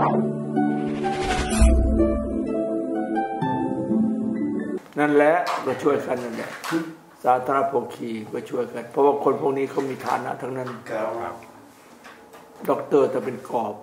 นั่นแหละก็ช่วยกันนั่นแหละสาธารณโภคีก็ช่วยกันเพราะว่าคนพวกนี้เขามีฐานะทั้งนั้นด็อกเตอร์จะเป็นกอบ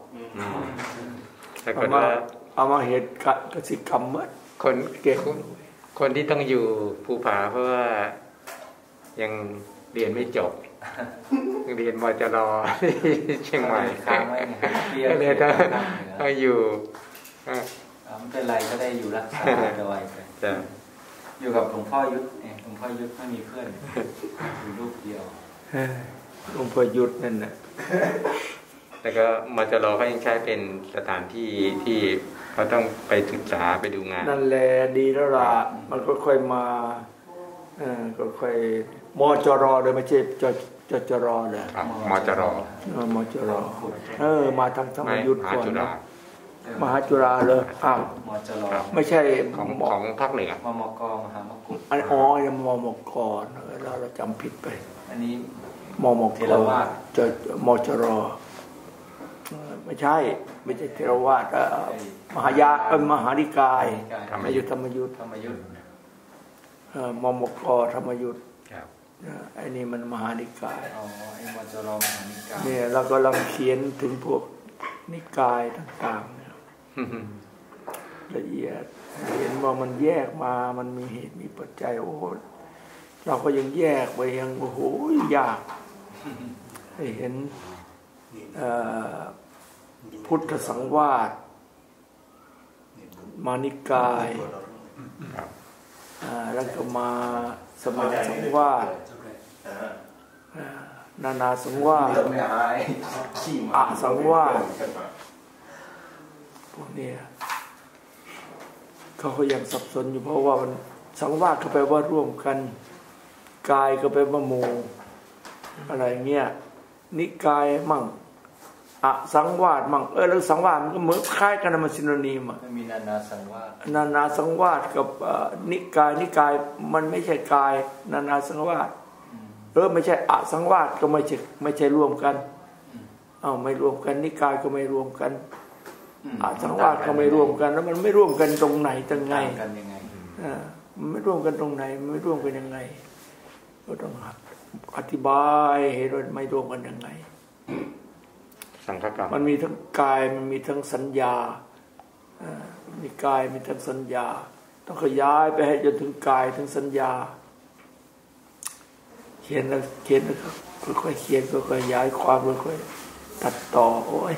เอามาเหตุกสิกรรมเมื่อคนเก่งคนที่ต้องอยู่ภูผาเพราะว่ายังเรียนไม่จบเรียนมจรเชียงใหม่ค้างไว้ก็เลยต้องอยู่ไม่เป็นไรก็ได้อยู่รักษาโดยอยู่กับหลวงพ่อยุทธหลวงพ่อยุทธไม่มีเพื่อนอยู่รูปเดียวหลวงพ่อยุทธนั่นแหละแล้วก็มจรก็ยังใช้เป็นสถานที่ที่เขาต้องไปศึกษาไปดูงานนั่นแหละดีแล้วล่ะมันก็ค่อยมาก็ค่อยมจรโดยไม่ใช่จรเลยมจรมจรมาทางธรรมยุทธก่อนมหาจุฬาเลยมจรไม่ใช่ของภาคเหนือมมกมหามกุฏยังมมกเราจำผิดไปอันนี้มมกมจรไม่ใช่เทรวาสมหายามหานิกายธรรมยุทธมมกธรรมยุทธไอ้นี่มันมหานิกายไอ้มจรมหานิกายเนี่ยเรากำลังเขียนถึงพวกนิกายต่างๆละเอียดเห็นว่ามันแยกมามันมีเหตุมีปัจจัยโอ้เราก็ยังแยกไปยังโอ้โหยากให้เห็นพุทธสังวาสมานิกายแล้วก็มาสมณสังวาสนานาสังวาสสังวาสพวกนี้เขาก็ยังสับสนอยู่เพราะว่ามันสังวาสก็แปลว่าร่วมกันกายก็แปลว่าหมู่อะไรเงี้ยนิกายมั่งสังวาสมั่งแล้วสังวาสมันก็เหมือนคล้ายกันมันซิโนนิมมีนานาสังวาสสังวาสกับนิกายมันไม่ใช่กายนานาสังวาสไม่ใช่สังวาสก็ไม่ใช่รวมกันไม่รวมกันนิกายก็ไม่รวมกันสังวาสก็ไม่รวมกันแล้วมันไม่ร่วมกันตรงไหนตรงไงมันไม่ร่วมกันตรงไหนมันไม่ร่วมกันยังไงก็ต้องอธิบายเหตุว่าไม่ร่วมกันยังไงสังฆกรรมมันมีทั้งกายมันมีทั้งสัญญามีกายมีทั้งสัญญาต้องขยายไปให้จนถึงกายถึงสัญญาเขียนแล้วค่อยๆเขียนค่อยๆขยายความค่อยๆตัดต่อโอ้ย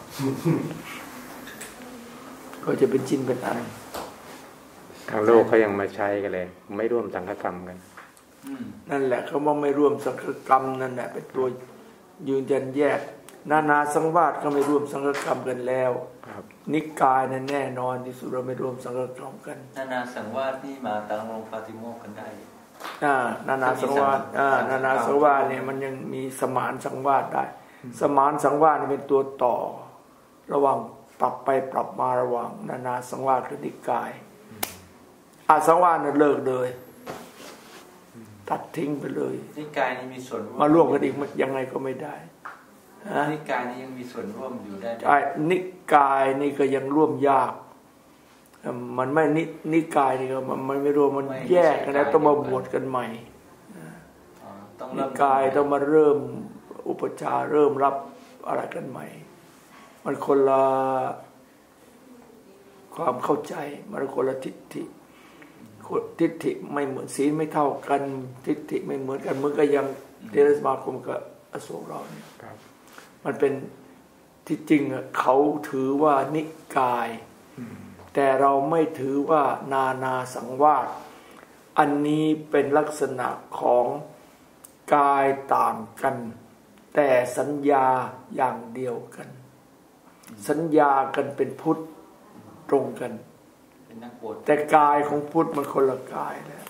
ก็จะเป็นชิ้นเป็นอันทางโลกเขายังมาใช้กันเลยไม่ร่วมสังฆกรรมกันนั่นแหละเขาว่าไม่ร่วมสังฆกรรมนั่นแหละเป็นตัวยืนยันแยกนานาสังวาสก็ไม่ร่วมสังฆกรรมกันแล้วนิกายนั่นแน่นอนที่สุดเราไม่ร่วมสังฆกรรมกันนานาสังวาสนี่มาตั้งลงปาฏิโมกข์กันได้นานาสังวาสนานาสังวาสเนี่ยมันยังมีสมานสังวาสได้สมานสังวาสเป็นตัวต่อระหว่างปรับไปปรับมาระหว่างนานาสังวาสกับนิกายสังวาสเนี่ยเลิกเลยตัดทิ้งไปเลยนิกายนี่มีส่วนมาร่วมกันอีกยังไงก็ไม่ได้นิกายนี่ยังมีส่วนร่วมอยู่ได้นิกายนี่ก็ยังร่วมยากมันไม่นิกายนี่ก็มันไม่รวมมันแยกกันแล้วต้องมาบวชกันใหม่นิกายต้องมาเริ่มอุปชาเริ่มรับอะไรกันใหม่มันคนละความเข้าใจมันคนละทิฏฐิไม่เหมือนศีลไม่เท่ากันทิฏฐิไม่เหมือนกันมึงก็ยังเทรสมาคมกับอโศกเราเนี่ยมันเป็นที่จริงเขาถือว่านิกายแต่เราไม่ถือว่านานาสังวาสอันนี้เป็นลักษณะของกายต่างกันแต่สัญญาอย่างเดียวกันสัญญากันเป็นพุทธตรงกันแต่กายของพุทธมันคนละกายแล้ว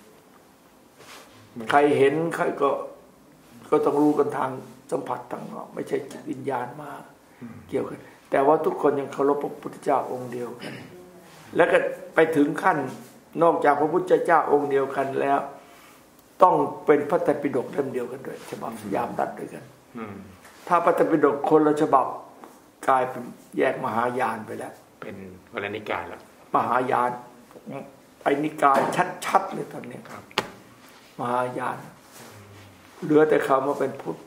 ใครเห็นใครก็ต้องรู้กันทางสัมผัสทางนอกไม่ใช่จิตวิญญาณมาเกี่ยวกันแต่ว่าทุกคนยังเคารพพระพุทธเจ้าองค์เดียวกันแล้วก็ไปถึงขั้นนอกจากพระพุทธเจ้าองค์เดียวกันแล้วต้องเป็นพระไตรปิฎกเล่มเดียวกันด้วยฉบับยามดัดด้วยกันถ้าพระไตรปิฎกคนละฉบับกลายเป็นแยกมหายานไปแล้วเป็นวรนิกายแล้วมหายานไปนิกายชัดๆเลยตอนนี้ครับมหายานเหลือแต่คำว่าเป็น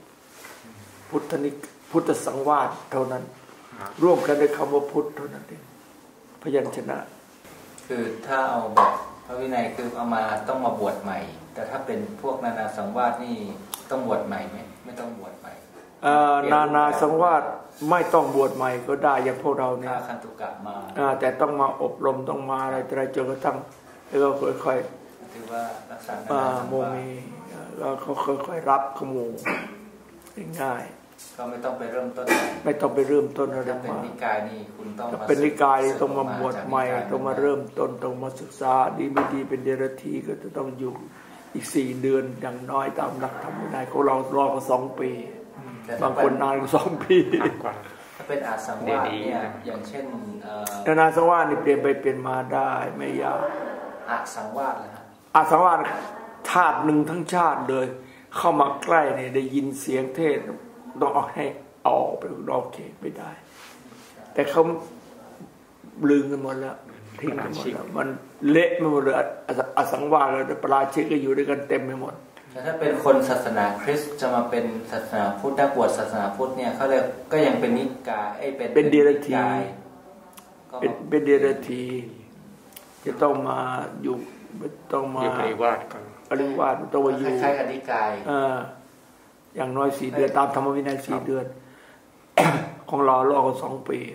พุทธสังวาสเท่านั้นร่วมกันในคำว่าพุทธเท่านั้นเองพยัญชนะคือถ้าเอาแบบพระวินัยคือเอามาต้องมาบวชใหม่แต่ถ้าเป็นพวกนานาสังวาสนี่ต้องบวชใหม่ไหมไม่ต้องบวชใหม่นานาสังวาสไม่ต้องบวชใหม่ก็ได้อย่างพวกเราเนี่ยคันตุกะมาแต่ต้องมาอบรมต้องมาอะไรจนกระทั่งแล้วก็ค่อยๆถือว่ารักษาโมมีแล้วก็ค่อยๆรับขมูง่ายก็ไม่ต้องไปเริ่มต้นไม่ต้องไปเริ่มต้นอะไรมาเป็นนิกายนี่คุณต้องเป็นนิกายต้องมาบวชใหม่ต้องมาเริ่มต้นต้องมาศึกษาดีไม่ดีเป็นเดรัจฉีก็จะต้องอยู่อีก4 เดือนอย่างน้อยตามหลักธรรมวินัยของเรารอกัน2 ปีบางคนนานกว่า2 ปีถ้าเป็นอาสังวาสเนี่ยอย่างเช่นนาสังวาสนี่เปลี่ยนไปเปลี่ยนมาได้ไม่ยากอาสังวาสเลยฮะอาสังวาสชาติหนึ่งทั้งชาติเลยเข้ามาใกล้เนี่ยได้ยินเสียงเทศต้องเอาให้ออกไปนอกเขตไม่ได้แต่เขาลืมกันหมดแล้วทิ้งกันหมดแล้วมันเละไปหมดเลยอสังวาสเลยปราชิกก็อยู่ด้วยกันเต็มไปหมดแต่ถ้าเป็นคนศาสนาคริสต์จะมาเป็นศาสนาพุทธนักบวชศาสนาพุทธเนี่ยเขาเลยก็ยังเป็นนิกายเป็นเดรัจฉีเป็นเดรัจฉีจะต้องมาอยู่ต้องมาปริวาสกันปริวาสต้องมาอยู่คล้ายๆกับนิกายอย่างน้อย4 เดือนตามธรรมวินัย4 เดือนของเรารอกัน2 ปี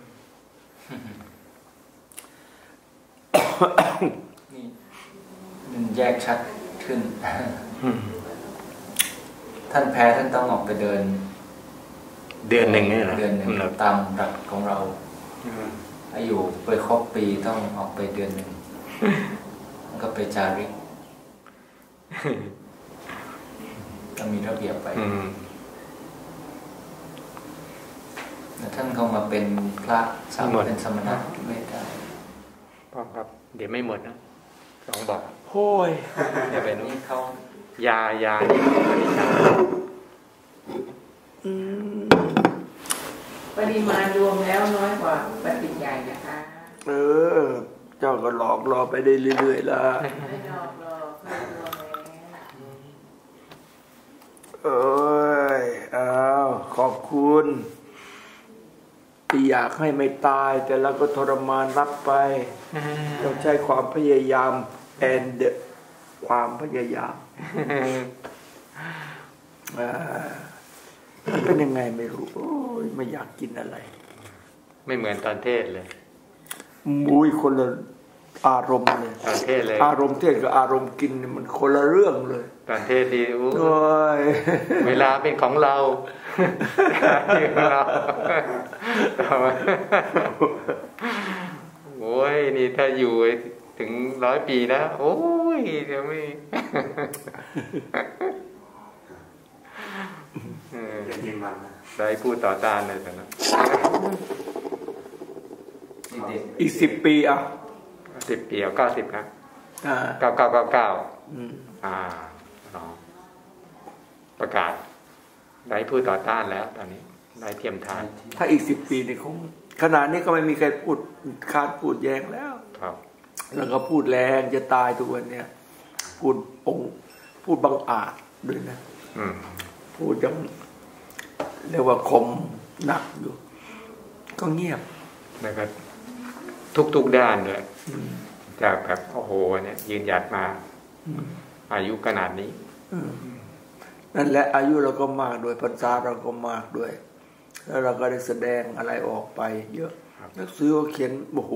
นี่มันแยกชัดขึ้นท่านแพ้ท่านต้องออกไปเดินเดือนหนึ่งนี่เหรอเดือนหนึ่งตามหลักของเราอายุไปครบปีต้องออกไปเดือนหนึ่งก็ไปจาริกต้องมีระเบียบไปแล้วท่านก็มาเป็นพระสามเป็นสมณะไม่ได้ป้องครับเดี๋ยวไม่หมดนะ2 บอกโอ้ยเดี๋ยวเป็นนี่เขายานี่ปริมาณรวมแล้วน้อยกว่าปฏิญญานะคะเจ้าก็หลอกรอไปได้เรื่อยๆล่ะไม่หลอกรอไม่รวมแล้วขอบคุณที่อยากให้ไม่ตายแต่เราก็ทรมานรับไปต้องใช้ความพยายาม and ความพยายามเป็นยังไงไม่รู้ไม่อยากกินอะไรไม่เหมือนตอนเทศเลยมุ้ยคนละอารมณ์เลยตอนเทศเลยอารมณ์เทศกับอารมณ์กินมันคนละเรื่องเลยตอนเทศดีเวลาเป็นของเราโอ้ยนี่ถ้าอยู่ถึง100 ปีนะโอ้ยเดี๋ยวไม่ได้พูดต่อต้านเลยแต่นะอีก10 ปีอ่ะ 10 ปีเอา90ครับ9999ประกาศได้พูดต่อต้านแล้วตอนนี้ได้เทียมทานถ้าอีก10 ปีนี่คงขนาดนี้ก็ไม่มีใครพูดขาดพูดแย้งแล้วครับแล้วก็พูดแรงจะตายทุกวันเนี่ยพูดบังอาจด้วยนะพูดยังเรียกว่าคมหนักอยู่ก็เงียบนะครับทุกด้านเลยจากแบบโอ้โหเนี่ยยืนหยัดมาอายุขนาดนี้นั่นแหละอายุเราก็มากด้วยพรรษาเราก็มากด้วยแล้วเราก็ได้แสดงอะไรออกไปเยอะหนังสือเขาเขียนโอ้โห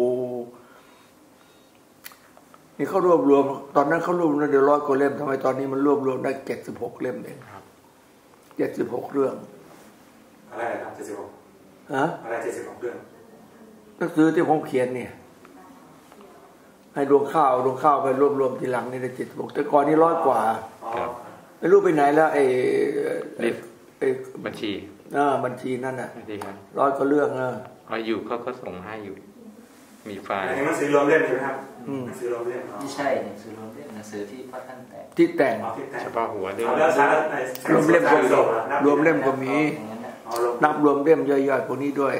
นี่เขารวบรวมตอนนั้นเขารวบรวมได้100 กว่าเล่มทำไมตอนนี้มันรวบรวมได้76 เล่มเอง76 เรื่องอะไรครับ76อะไร76 เรื่องหนังสือที่ผมเขียนเนี่ยให้ดวงข้าวไปรวบรวมทีหลังนี่ได้76แต่ก่อนนี่100 กว่าไม่รู้ไปไหนแล้วไอ้บัญชีบัญชีนั่นน่ะ100 กว่าเรื่องอยู่เขาก็ส่งให้อยู่มีไฟล์หนังสือรวมเล่มใช่ไหมครับหนังสือรวมเล่มไม่ใช่หนังสือรวมเล่มหนังสือที่พ่อท่านแต่งที่แต่งเฉพาะหัวเล่มรวมเล่มก็มีนับรวมเล่มย่อยๆพวกนี้ด้วย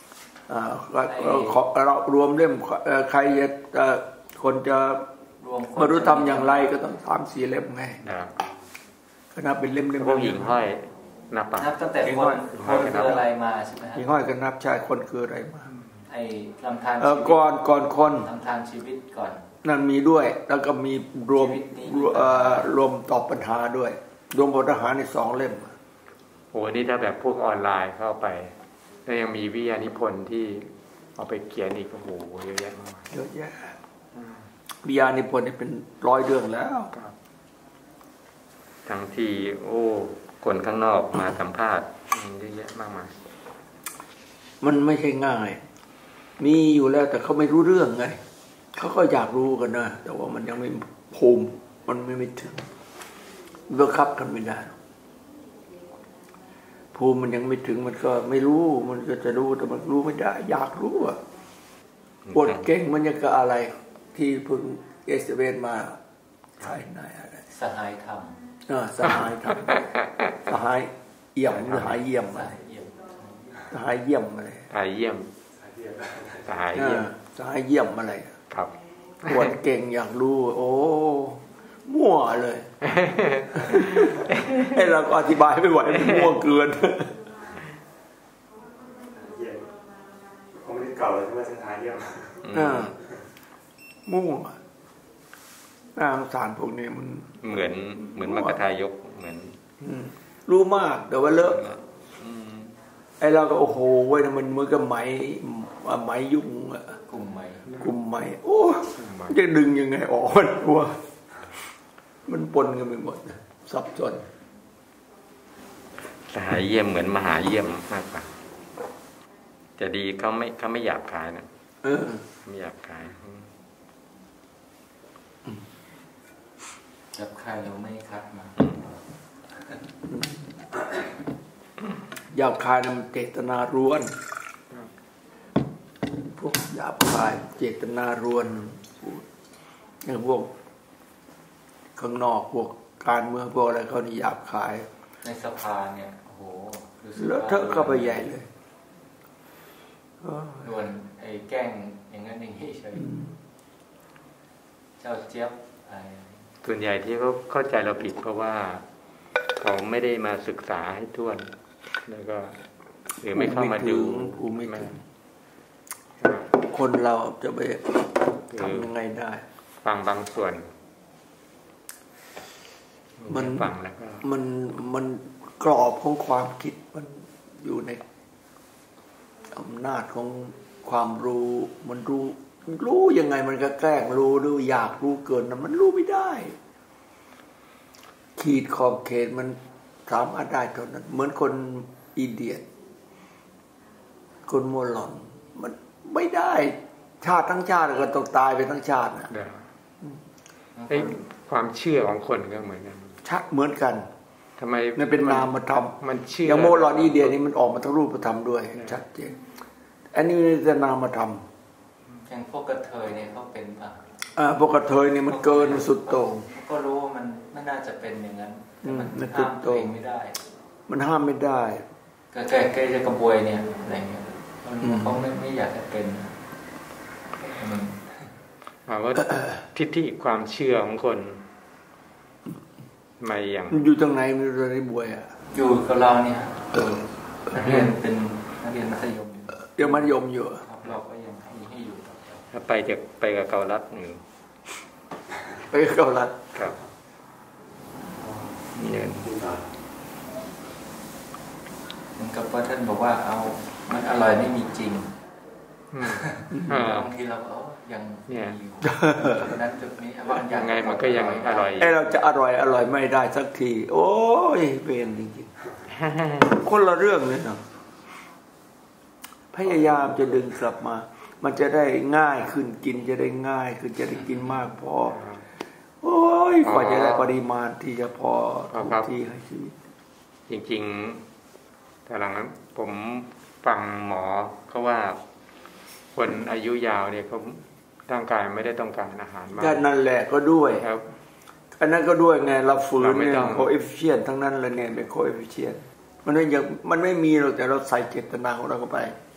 เรารวมเล่มใครจะคนจะบรรลุธรรมอย่างไรก็ต้อง3-4 เล่มไงก็นับเป็นเล่มๆพวกหญิงห้อยนับตั้งแต่คนคืออะไรมาใช่ไหมหญิงห้อยก็นับใช่คนคืออะไรมาไอ้ลำธารก่อนคนลำธารชีวิตก่อนนั่นมีด้วยแล้วก็มีรวมตอบปัญหาด้วยรวมปัญหาใน2 เล่มโอ้นี่ถ้าแบบพวกออนไลน์เข้าไปแล้วยังมีวิทยานิพนธ์ที่เอาไปเขียนอีกโอ้โหเยอะแยะมากเยอะแยะวิทยานิพนธ์นี่เป็น100 เรื่องแล้วทั้งที่โอ้คนข้างนอกมาสัมภาษณ์เยอะแยะมากมายมันไม่ใช่ง่ายมีอยู่แล้วแต่เขาไม่รู้เรื่องไงเขาก็อยากรู้กันนะแต่ว่ามันยังไม่ภูมิมันไม่ถึงบังคับกันไม่ได้ภูมิมันยังไม่ถึงมันก็ไม่รู้มันก็จะรู้แต่มันรู้ไม่ได้อยากรู้อ่ะบทเก่งมันยังกับอะไรที่พึ่งเอสเวนมาใครนายอะไรสหายธรรมสหายธรรมสหายเอี่ยมหรือหายเยี่ยมอะไรสหายเยี่ยมอะไรสหายเยี่ยมสหายเยี่ยมอะไรครับบทเก่งอยากรู้โอ้มั่วเลยให้เราก็อธิบายไม่ไหวมันมั่วเกินคงไม่ได้เก่าเลยใช่ไหมสหายเยี่ยมมั่วน่าสงสารพวกนี้มันเหมือนมรรคทายกเหมือนรู้มากแต่ว่าเลอะไอ้เราก็โอ้โหเว้ยมันมือกับไหมยุ่งอะกลุ่มไหมโอ้จะดึงยังไงออกมันว่ามันปนกันไปหมดซับซ้อนสหายเยี่ยมเหมือนมหาเยี่ยมมากกว่าจะดีเขาไม่อยากขายนะไม่อยากขายจับขายเราไม่คัดมาหยาบคายนั้นเจตนาล้วนพวกหยาบคายเจตนาล้วนอย่างพวกข้างนอกพวกการเมืองพวกอะไรเขานี่หยาบคายในสภาเนี่ยโอ้โหแล้วเธอเข้าไปใหญ่เลยด่วนไอ้แกล้งอย่างนั้นอย่างนี้เฉยเจ้าเจี๊ยบส่วนใหญ่ที่เขาเข้าใจเราผิดเพราะว่าเขาไม่ได้มาศึกษาให้ทั่วแล้วก็หรือไม่เข้ามาดูคนเราจะไปทำยังไงได้ฟังบางส่วนมันกรอบของความคิดมันอยู่ในอำนาจของความรู้มันรู้ยังไงมันก็แกล้งรู้หรืออยากรู้เกินมันรู้ไม่ได้ขีดขอบเขตมันสามารถได้เท่านั้นเหมือนคนอินเดียคนโมลอนมันไม่ได้ชาติทั้งชาติก็ต้องตายไปทั้งชาตินะความเชื่อของคนก็เหมือนกันเหมือนกันทำไมมันเป็นนามธรรมมันเชื่ออย่างโมลอนอินเดียนี่มันออกมาทั้งรูปธรรมด้วยชัดเจนอันนี้จะนามธรรมอย่างพวกกระเทยเนี่ยเขาเป็นป่ะพวกกระเทยเนี่ยมันเกินสุดโต่งก็รู้ว่ามันไม่น่าจะเป็นอย่างนั้นมันห้ามตัวเองไม่ได้มันห้ามไม่ได้แกจะกระบวยเนี่ยอะไรเงี้ยเขาไม่อยากจะเป็นว่าทิฏฐิความเชื่อของคนไม่อย่างอยู่ตรงไหนมันจะได้บวยอ่ะอยู่กับเราเนี่ยนักเรียนเป็นนักเรียนมัธยมเดี๋ยวมัธยมอยู่เราก็ยังให้อยู่ถ้าไปกับเกาลัดอยู่ไปกับเกาลัดครับเนี่ยเหมือนกับว่าท่านบอกว่าเอามันอร่อยไม่มีจริงบางทีเราก็ยังอยู่จุดนั้นจุดนี้บางอย่างไงมันก็ยังอร่อยไอ้เราจะอร่อยไม่ได้สักทีโอ้ยเป็นจริงๆคนละเรื่องเลยเนาะพยายามจะดึงกลับมามันจะได้ง่ายขึ้นกินจะได้ง่ายขึ้นจะได้กินมากพอโอ้ยกว่าจะได้ปริมาณที่จะพอทุกที่ให้ชีวิตจริงๆแต่หลังนั้นผมฟังหมอเขาว่าคนอายุยาวเนี่ยเขาร่างกายไม่ได้ต้องการอาหารมากนั่นแหละก็ด้วยครับอันนั้นก็ด้วยไงเราฝืนเนี่ยโคเอฟฟิเชียนทั้งนั้นเลยเนี่ยเป็นโคเอฟฟิเชียนมันไม่มีหรอกแต่เราใส่เจตนาของเราเข้าไป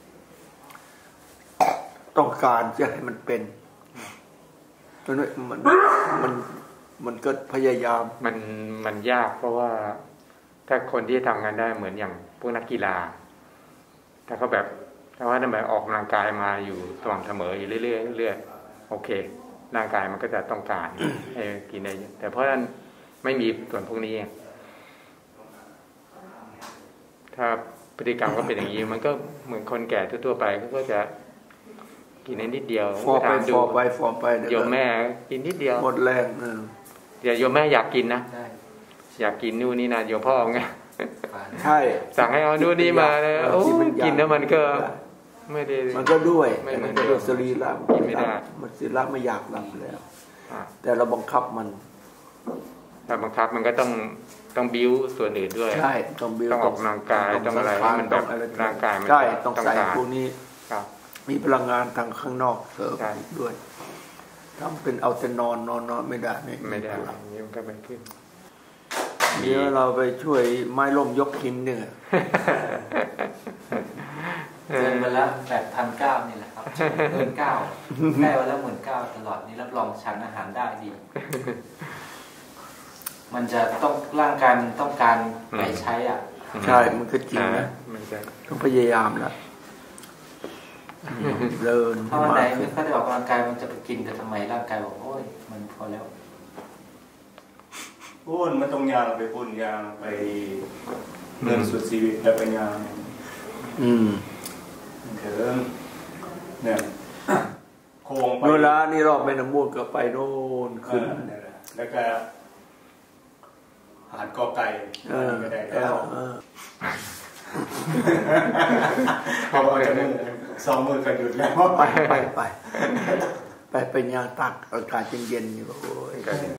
ต้องการจะให้มันเป็นเพราะมันก็พยายามมันยากเพราะว่าถ้าคนที่ทำงานได้เหมือนอย่างพวกนักกีฬาถ้าเขาแบบถ้าว่านั่นแบบออกกำลังกายมาอยู่สม่ำเสมออยู่เรื่อยๆโอเคร่างกายมันก็จะต้องการให้กินได้แต่เพราะนั้นไม่มีส่วนพวกนี้ถ้าพฤติกรรมก็เป็นอย่างนี้มันก็เหมือนคนแก่ทั่วๆไปเขาก็จะกินนิดเดียวฟอไปโยมแม่กินนิดเดียวหมดแรงเดี๋ยวโยมแม่อยากกินนะอยากกินนู่นนี่นะโยมพ่อไงใช่สั่งให้เอานู่นนี่มาเลยโอ้กินแล้วมันก็ไม่ได้มันก็ด้วยมันก็ด้วยสรีระกินไม่ได้มันสรีระไม่อยากหลับแล้วแต่เราบังคับมันถ้าบังคับมันก็ต้องบิ้วส่วนอื่นด้วยใช่ต้องบิ้วต้องออกกำลังกายต้องอะไรให้มันแบบร่างกายมันใช่ต้องใส่พวกนี้มีพลังงานทางข้างนอกเสริมด้วยทำเป็นเอาแต่นอนไม่ได้ไม่ได้นี่มันก็ไม่ขึ้นเดี๋ยวเราไปช่วยไม้ล่มยกหินเนี่ยเดินมาแล้ว8,900นี่แหละครับเกิน9ได้วันละ19,000ตลอดนี่รับรองฉันอาหารได้ดีมันจะต้องร่างกายมันต้องการไปใช้อ่ะใช่มันก็จริงนะต้องพยายามแล้วเดินถ้าวันไหนไม่ค่อยได้ออกกำลังกายมันจะไปกินกันทำไมร่างกายบอกโอ้ยมันพอแล้วพูนมันต้องยางไปพูนยางไปเดินสุดชีวิตแล้วไปยางเถิงเนี่ยโค้งไปเวลานี่รอบแม่น้ำมูลก็ไปโน่นขึ้นแล้วก็หาดกอไก่ก็ได้แล้วเขาบอกจะมือ2 มือก็หยุดแล้วไปยางตักอากาศเย็นๆนี่โอ้ย